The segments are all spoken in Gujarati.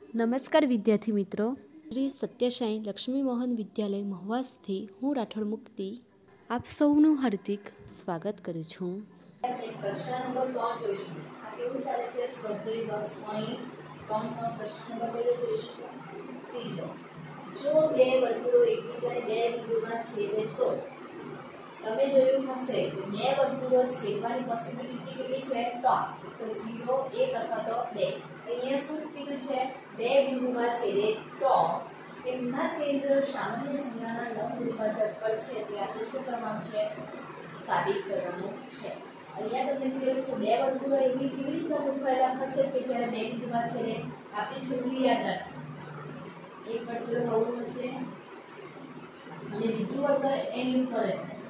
નમસ્કાર વિદ્યાર્થી મિત્રો, શ્રી સત્યસાઈ લક્ષ્મી મોહન વિદ્યાલય મહવાસથી હું રાઠોડ મુક્તિ આપ સૌનું હાર્દિક સ્વાગત કરું છું। પ્રશ્ન નંબર 3 જોઈશું। આ કેવું ચાલે છે? સ્વાધ્યાય 10.3 નો પ્રશ્ન નંબર કયો જોઈશું? ત્રીજો। જો બે વર્તુળો એકબીજાને બે બિંદુમાં છેદે તો તમે જોયું હશે કે બે વર્તુળો છેદવાની પોસિબિલિટી કેટલી છે? 3, એક તો 0, 1 અથવા તો 2। અહીંયા શું કીધું છે? બે બિંદુમાં છેદે તો તેમના કેન્દ્ર સામાન્ય જમણાના લંબ દ્વિભાજક પર છે તે આપણે શું કરવાનું છે? સાબિત કરવાનું છે। અહીંયા તમને કીધું છે બે વર્તુળો એવી કેવી રીતના ગોઠવાયેલા હશે કે જ્યારે બે બિંદુમાં છેદે? આપણી છેલ્લી યાદ રાખો, એક વર્તુળ આવું હશે અને બીજું વર્તુળ એની ઉપર જ હશે।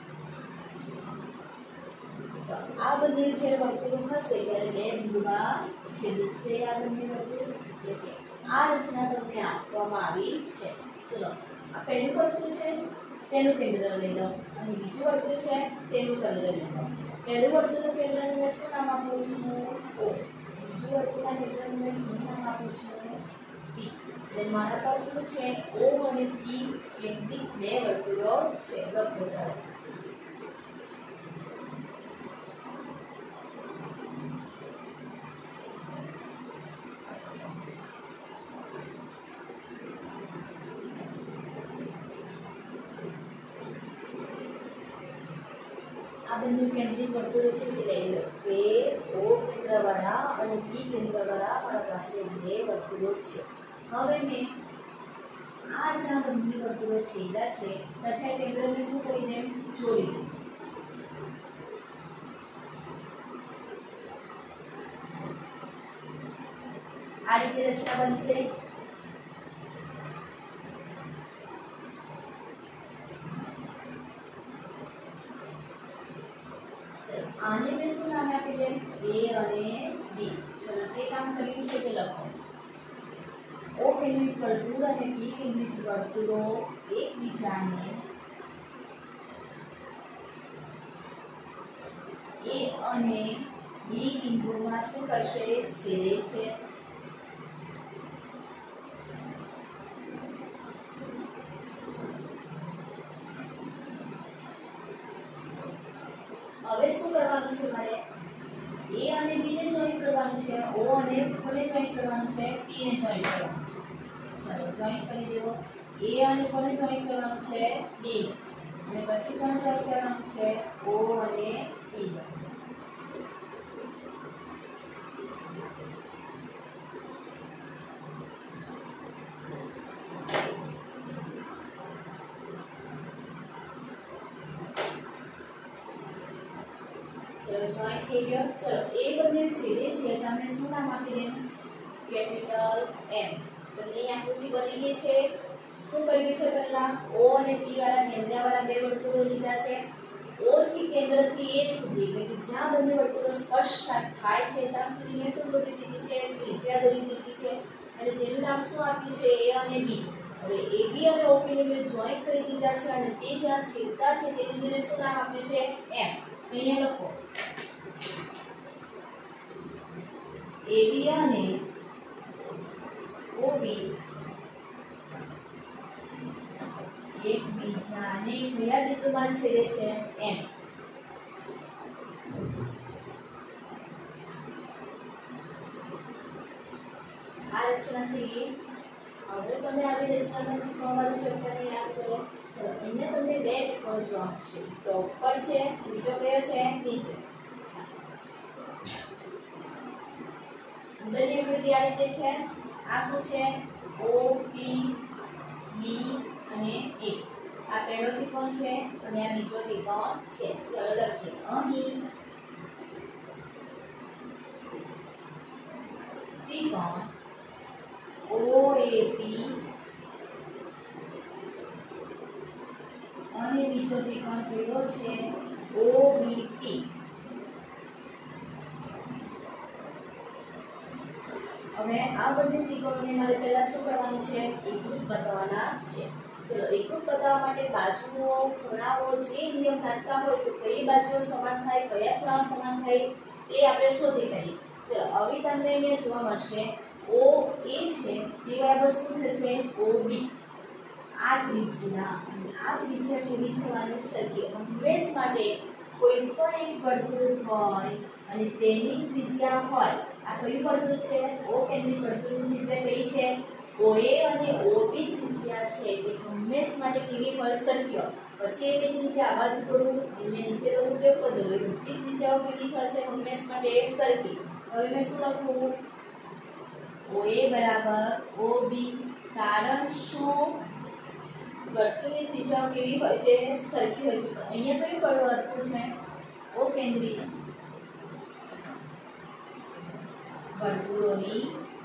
તો આ બંને જે વર્તુળો હશે ત્યારે બે બિંદુમાં છેદશે આ બંને વર્તુળ, એટલે આ રચના તમને આપવામાં આવી છે। ચલો, આ પહેલું વર્તુળ છે તેનું કેન્દ્ર લઈ લો અને બીજું વર્તુળ છે તેનું કેન્દ્ર લઈ લો। પહેલું વર્તુળનું કેન્દ્રનું મેં શું નામ આપું છું? O। બીજું વર્તુળના કેન્દ્રનું મેં શું નામ આપું છું? P। એટલે મારા પાસે શું છે? O અને P કેન્દ્રિત બે વર્તુળો છે। લખો ચાલો। આ બંને કેન્દ્રિત વર્તુળો છે તે લઈ લો કે O કેન્દ્રવાળા અને P કેન્દ્રવાળા મારા પાસે બે વર્તુળો છે। હવે મેં આ જ્યાં બંને વર્તુળો છેદા છે તથા કેન્દ્રને શું કરી દે? જોડી દે। આ રીતે રચના બનશે। આને મેં શું નામ આપી દે? A અને D। ચલો, જે કામ કર્યું છે તે લખો। O કેન્દ્રિત વર્તુળ અને P કેન્દ્રિત વર્તુળો એકબીજાને A અને B બિંદુમાં શું કરશે? છેદે છે। હવે શું કરવાનું છે મારે? A અને B ને જોઈન્ટ કરવાનું છે, O અને કોને જોઈન્ટ કરવાનું છે? P ને જોઈન્ટ કરવાનું છે। ચાલો, જોઈન્ટ કરી દેવો। A અને કોને જોઈન્ટ કરવાનું છે? B અને પછી કોને જોઈન્ટ કરવાનું છે? O અને P। જોઈન્ટ થઈ ગયો। ચલો, એ બંને છેદે છે તમે શું નામ આપી દે? Capital M। તો એ આકૃતિ બની ગઈ છે। શું કર્યું છે? પહેલા O અને P વાળા કેન્દ્રવાળા બે વર્તુળો લીધા છે। O થી કેન્દ્રથી A સુધી એટલે કે જ્યાં બંને વર્તુળો સ્પર્શ થાય છે ત્યાં સુધી મેં શું દોરી દીધી છે? ત્રિજ્યા દોરી દીધી છે અને તેનું નામ શું આપ્યું છે? A અને B। હવે AB અને OP ને મેં જોઈન્ટ કરી દીધા છે અને તે જ્યાં છેદતા છે તે બિંદુને શું નામ આપ્યું છે? M। અહીંયા લખો AB અને OB એકબીજાને કયા બિંદુમાં છેદે છે? M। આ રચના થઈ ગઈ। હવે તમે આવી રચનામાંથી ત્રણ ચેપ્ટરને યાદ કરો। ચલો, અહીંયા તમને બે ત્રિકોણ જોવા મળશે, એક તો ઉપર છે, બીજો કયો છે? નીચે। અંદરની આકૃતિ આ રીતે છે। આ શું છે? O P B અને A। આ પહેલો ત્રિકોણ છે અને આ બીજો ત્રિકોણ છે। ચલો લખીએ। અહીં ત્રિકોણ OAP અને બીજો ત્રિકોણ કયો છે? OBP। હવે આ બંને ત્રિકોણને મારે પહેલા શું કરવાનું છે? એકરૂપ બતાવવાના છે। ચલો, એકરૂપ બતાવવા માટે બાજુઓ, ખૂણાઓ જે નિયમ લાગતા હોય તો કઈ બાજુઓ સમાન થાય, કયા ખૂણાઓ સમાન થાય તે આપણે શોધી કાઢીએ। ચલો, હવે તમને અહીંયા જોવા મળશે OA છે બરાબર શું થશે OB આ ત્રિજ્યા કેવી થવાની સરખી હંમેશ માટે કોઈ પણ એક વર્તુળ હોય અને તેની ત્રિજ્યા હોય આ કયું વર્તુળ છે O કેન્દ્રિત વર્તુળની ત્રિજ્યા કઈ છે OA અને OB ત્રિજ્યા છે તે હંમેશ માટે કેવી હોય સરખી હોય પછી એની ત્રિજ્યા આ બાજુ કરું અને નીચે તો હું કેવું કરી દઉં બધી ત્રિજ્યાઓ કેવી થશે હંમેશ માટે સરખી હવે મેં શું લખું OA બરાબર OB કારણ શું વર્તુળની ત્રિજ્યાઓ કેવી હોય છે સરખી હોય છે પણ અહીંયા કયું વર્તુળ છે O કેન્દ્રિત વર્તુળોની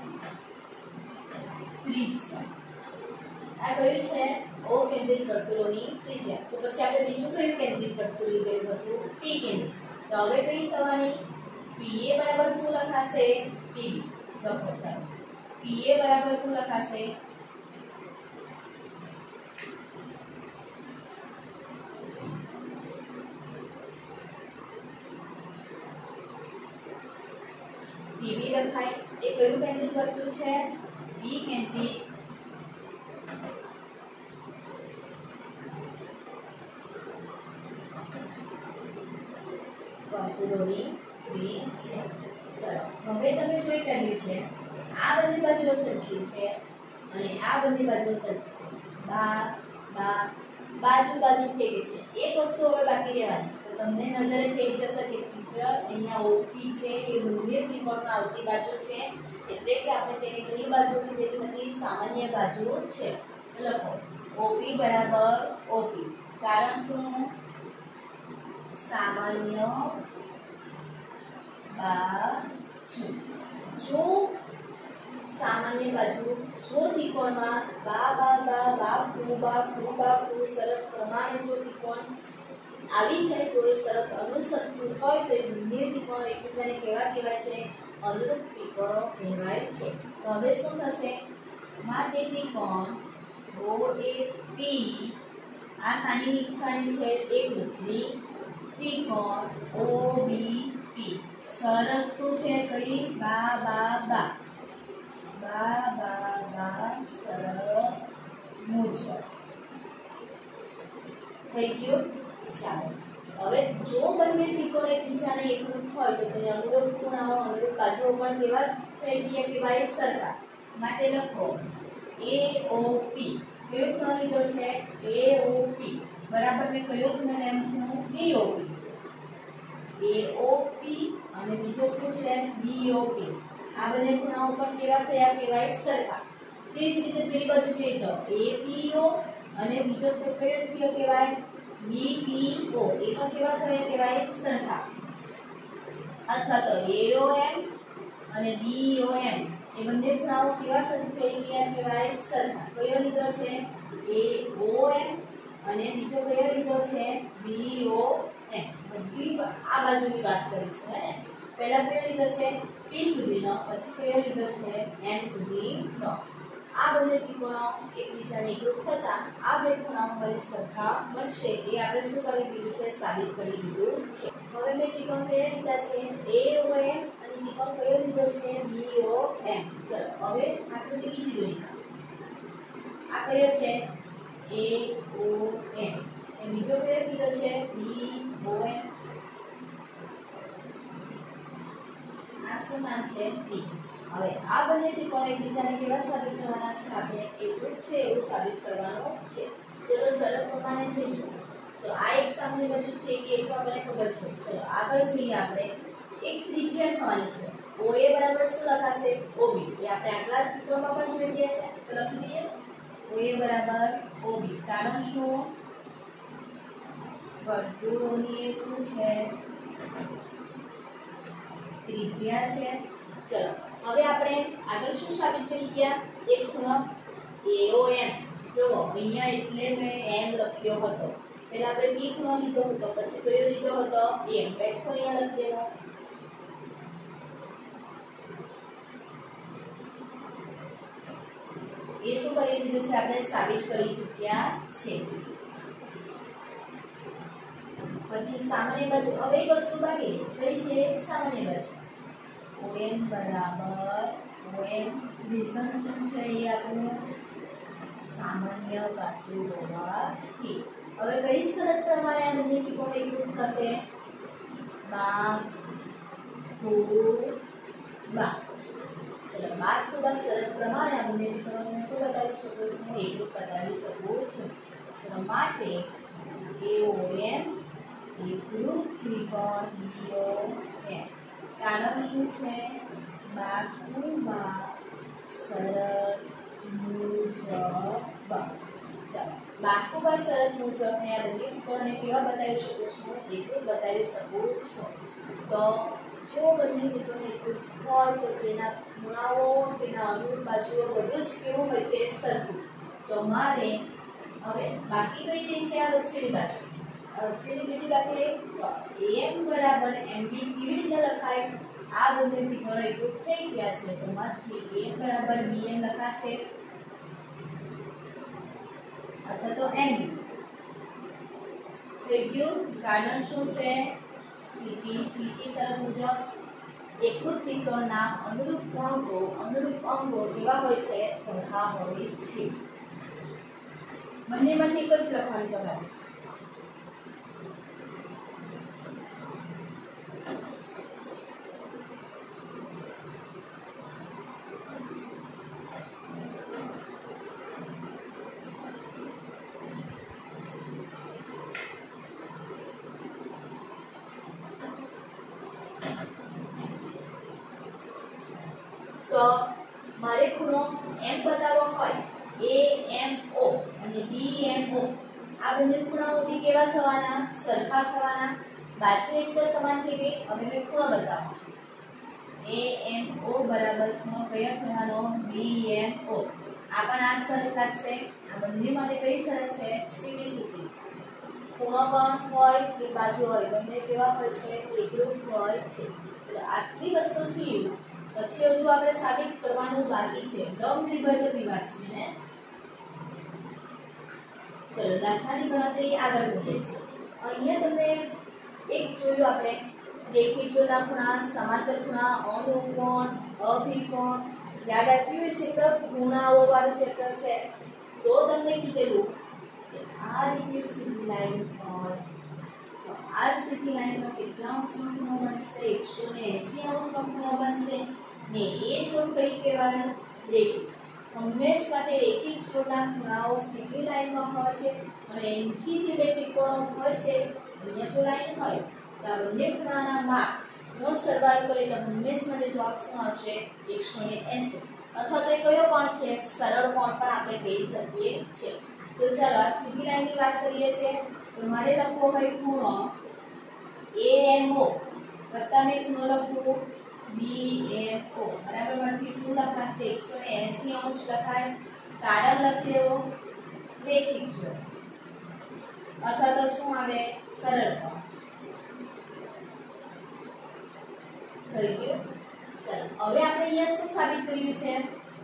ત્રિજ્યા આ કયું છે O કેન્દ્રિત વર્તુળોની ત્રિજ્યા તો પછી આપણે બીજું કયું કેન્દ્રિત વર્તુળ લીધેલું હતું P કેન્દ્રિત તો હવે કઈ થવાની PA બરાબર શું લખાશે PB લખો ચાલો PA બરાબર શું લખાશે PB લખાય એ કયું કેન્દ્રિત વર્તુળ છે B કેન્દ્રિત વર્તુળોની ત્રિજ્યા ચલો હવે તમે જોઈ કાઢ્યું છે આ બંને બાજુઓ સરખી છે અને આ બંને બાજુઓ સરખી છે બાજુ થઈ ગઈ છે એક વસ્તુ હવે બાકી રહેવાની તો તમને નજરે થઈ જશે કે ટીચર અહીંયા OP છે એ બંને ત્રિકોણમાં આવતી બાજુ છે એટલે કે આપણે તેને કઈ બાજુ કીધેલી હતી સામાન્ય બાજુ છે લખો OP બરાબર OP કારણ શું સામાન્ય બાજુ જો સામાન્ય બાજુ જો ત્રિકોણમાં બાકુ સરળ પ્રમાણે જો ત્રિકોણ આવી જાય જો એ સરળ અનુસરતું હોય તો એ બંને ત્રિકોણો એકબીજાને કેવા કહેવાય છે અનુરૂપ ત્રિકોણો કહેવાય છે તો હવે શું થશે માટે ત્રિકોણ OAP આ સાની છે એકરૂપની ત્રિકોણ OBP સરળ શું છે કઈ સરળ મુજબ થઈ ગયું ચાલો હવે જો બંને ત્રિકોણ એકબીજાને એકરૂપ હોય તો તેને અનુરૂપ ખૂણાઓ અનુરૂપ બાજુઓ પણ કેવા થઈ ગયા કહેવાય સરખા માટે લખો AOP કયો ખૂણો લીધો છે AOP બરાબર મેં કયો ખૂણો લેમ છું BOP AOP અને બીજો શું છે BOP આ બંને ખૂણાઓ પણ કેવા થયા કહેવાય સરખા તે જ રીતે પેલી બાજુ જોઈએ તો APO અને બીજો કયો થયો કહેવાય BPO એ પણ કેવા થયા કહેવાય સરખા અથવા તો AOM અને BOM એ બંને ખૂણાઓ કેવા થઈ ગયા કહેવાય સરખા કયો લીધો છે AOM અને બીજો કયો લીધો છે BOM બધી આ બાજુની વાત કરી છે હે પહેલા કયો લીધો છે P સુધીનો પછી કયો લીધો છે M સુધીનો આ બંને ત્રિકોણો એકબીજાને એકરૂપ થતા આ બે ખૂણાઓ વળી સરખા મળશે એ આપણે શું કરી દીધું છે સાબિત કરી દીધું છે હવે મેં ત્રિકોણ કયા લીધા છે AOM અને ત્રિકોણ કયો લીધો છે BOM ચલો હવે આકૃતિ બીજી દોરી આ કયો છે AOM એ બીજો કયો લીધો છે BOM આ શું નામ છે P હવે આ બંને ત્રિકોણો એકબીજાને કેવા સાબિત કરવાના છે આપણે એકરૂપ છે એવું સાબિત કરવાનું છે ચલો સરળ પ્રમાણે જઈએ તો આ એક સામાન્ય બાજુ થઈ ગઈ એ તો આપણને ખબર છે ચલો આગળ જઈએ આપણે એક ત્રિજ્યા થવાની છે OA બરાબર શું લખાશે OB એ આપણે આટલા ત્રિકોણમાં પણ જોઈ ગયા છે તો લખી દઈએ OA બરાબર OB કારણ શું વર્તુળોની શું છે ત્રિજ્યા છે ચલો હવે આપણે આગળ શું સાબિત કરી ગયા એક ખૂણો AOM જો અહીંયા એટલે મેં M લખ્યો હતો પહેલા આપણે B ખૂણો લીધો હતો પછી કયો લીધો હતો M બેઠો અહીંયા લખી દેવો એ શું કરી દીધું છે આપણે સાબિત કરી ચૂક્યા છે પછી સામાન્ય બાજુ હવે એક વસ્તુ બાકી કઈ છે સામાન્ય બાજુ OM બરાબર OM રીઝન શું છે એ આપણું સામાન્ય બાજુ હોવાથી. હવે કઈ શરત પ્રમાણે આ બંને ત્રિકોણ એકરૂપ થશે? બાખુબા. ચલો બાખુબા શરત પ્રમાણે આ બંને ત્રિકોણોને શું બતાવી શકું છું? એકરૂપ બતાવી શકું છું. ચલો માટે AOM એકરૂપ ત્રિકોણ BOM. કારણ શું છે? બાખુબા શરત મુજબ. ચલો બાખુબા શરત મુજબ મેં આ બંને ત્રિકોણને કેવા બતાવી શકું છું? એકરૂપ બતાવી શકું છું. તો જો બંને ત્રિકોણ એકરૂપ હોય તો તેના ખૂણાઓ, તેના અનુરૂપ બાજુઓ બધું જ કેવું હોય છે? સરખું. તો મારે હવે બાકી કઈ રહી છે? આ વચ્ચેની બાજુ. વચ્ચેની કેટલી બાકી રહી? તો AM બરાબર MB કેવી રીતે લખાય? આ બંને ત્રિકોણો એકરૂપ થઈ ગયા છે તો માંથી AM બરાબર BM લખાશે અથવા તો MB. થઈ ગયું. કારણ શું છે? CP શરત મુજબ એકરૂપ ત્રિકોણના અનુરૂપ ભાગો, અનુરૂપ અંગો કેવા હોય છે? સરખા હોય છે. બંનેમાંથી એક જ લખવાની તમારે. તો મારે ખૂણો M બતાવવો હોય AMO અને BMO. આ બંને ખૂણાઓ બી કેવા થવાના? સરખા થવાના. બાજુ એકદમ સમાન થઈ ગઈ. હવે મેં ખૂણો બતાવું છું. AMO બરાબર ખૂણો કયો થવાનો? BMO. આ પણ આ સરખા છે. આ બંને માટે કઈ શરત છે? CP સૂત્ર. ખૂણો પણ હોય કે બાજુ હોય બંને કેવા હોય છે? એકરૂપ હોય છે. એટલે આટલી વસ્તુ થઈ. પછી હજુ આપણે સાબિત કરવાનું બાકી છે. લંબ દ્વિભાજકની વાત છે ને. ચલો દાખલાની ગણતરી આગળ વધે છે. અહીંયા તમને એક જોયું આપણે રેખીય જોડના ખૂણા, સમાંતર ખૂણા, અનુકોણ, અભિકોણ. યાદ આપ્યું એ ચેપ્ટર ખૂણાઓ વાળું ચેપ્ટર છે. તો તમને કીધેલું કે આ રીતે સીધી લાઈન પર આ સીધી લાઈનમાં કેટલા અંશનો ખૂણો બનશે? 180 અંશનો ખૂણો બનશે. ને એ જોડ કઈ કહેવાય? રેખીય. હંમેશ માટે રેખિક જોડના ખૂણાઓ સીધી લાઈનમાં હોય છે અને એમથી જે બે ત્રિકોણો હોય છે અહીંયા જો લાઈન હોય તો આ બંને ખૂણાના માપનો સરવાળો કરીએ તો હંમેશ માટે જવાબ શું આવશે? 180. અથવા તો એ કયો કોણ છે? સરળ કોણ પણ આપણે કહી શકીએ છીએ. તો ચાલો આ સીધી લાઈનની વાત કરીએ છીએ. તો મારે લખવો હોય ખૂણો AMO વત્તા મેં ખૂણો લખું BMO બરાબર. મળતી શું લખાશે? 180 અંશ લખાય. કારણ લખી દેવો રેખિક જોડ અથવા તો શું આવે? સરળ કોણ. થઈ ગયું. ચાલો હવે આપણે અહીંયા શું સાબિત કર્યું છે?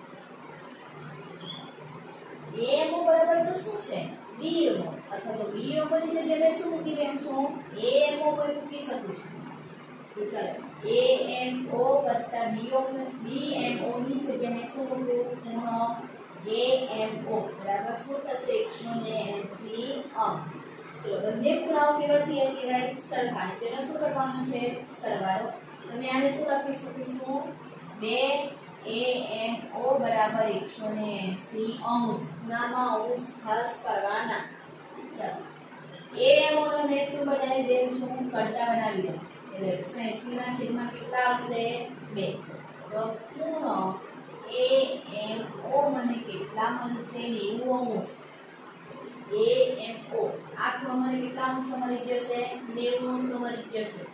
AMO બરાબર તો શું છે? BMO અથવા તો BMO ની જગ્યાએ મેં શું મૂકી દેમ છું? AMO કોઈ મૂકી શકું છું. તો ચાલો AMO વત્તા BMO ની જગ્યાએ મેં શું મૂકું? ખૂણો AMO બરાબર શું થશે? 180 અંશ. ચલો બંને ખૂણાઓ કેવા થયા કહેવાય? સરખા. તેનો શું કરવાનું છે? સરવાળો. તમે આને શું લખી શકીશું? 2AMO બરાબર 180 અંશ. ખૂણામાં અંશ ખાસ કરવાના. ચાલો AMO નો મેં શું બનાવી દઉં છું? કરતા બનાવી દઉં. એટલે 180 ના છેદમાં કેટલા આવશે? 2. તો ખૂણો AMO મને કેટલા મળશે? 90 અંશ. AMO આ ખૂણો મને કેટલા અંશનો મળી ગયો છે? 90 અંશનો મળી ગયો છે.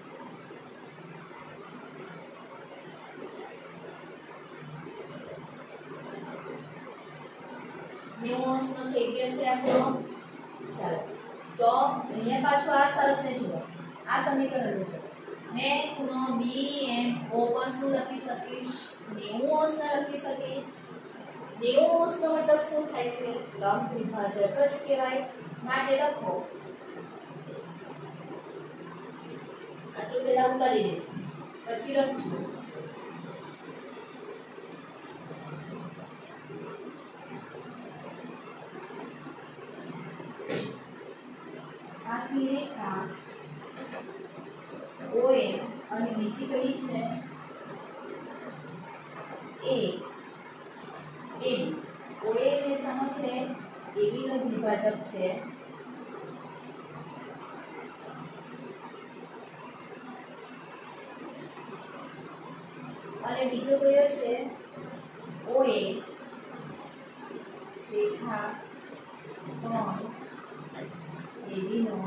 નો થઈ ગયો છે આપણો. ચાલો તો અહીંયા પાછું આ શરતને જુઓ. આ સમીકરણ જુઓ. મેં ખૂણો BMO પણ શું લખી શકીશ? 90 અંશને લખી શકીશ. 90 અંશનો મતલબ શું થાય છે? લંબ દ્વિભાજક જ કહેવાય. માટે લખો આટલું પહેલા ઉતારી દઈશું પછી લખશું આમાંથી રેખા OA અને બીજી કઈ છે AB OA એ સામો છે AB નો દ્વિભાજક છે અને બીજો કયો છે OA રેખા કોણ AB નો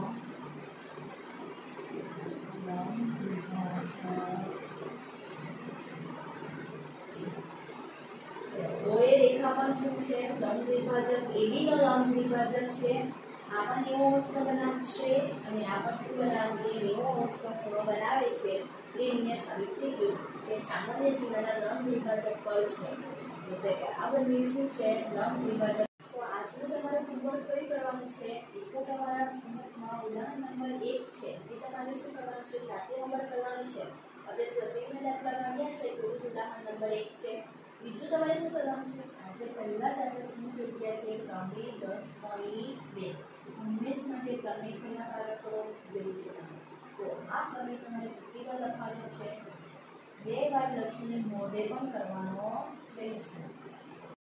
લંબ દ્વિભાજક OA રેખા પણ શું છે લંબ દ્વિભાજક AB નો લંબ દ્વિભાજક છે આ પણ એવો ઓસ્કો બનાવશે અને આ પણ શું બનાવશે એવો ઓસ્કો પૂરો બનાવે છે એ મને સાબિત થઈ ગયું કે સામાન્ય જીવનના લંબ દ્વિભાજક પર છે એટલે કે આ બંને શું છે લંબ દ્વિભાજક તો આજનું તમારું હોમવર્ક કઈ કરવાનું છે એક તો તમારા હોમવર્કમાં ઉદાહરણ નંબર 1 છે એ તમારે શું કરવાનું છે જાતે હોમવર્ક કરવાનું છે આપણે સ્વતંત્ર દાખલા ગણ્યા છે તો જ ઉદાહરણ નંબર 1 છે બીજું તમારે શું કરવાનું છે આજે પહેલા જ આપણે શું જોઈ ગયા છે પ્રમેય 10.2 હંમેશ માટે પ્રમેયના કારકો કીધેલું છે તો આ પ્રમેય તમારે કેટલી વાર લખવાનો છે 2 વાર લખીને મોઢે પણ કરવાનો રહેશે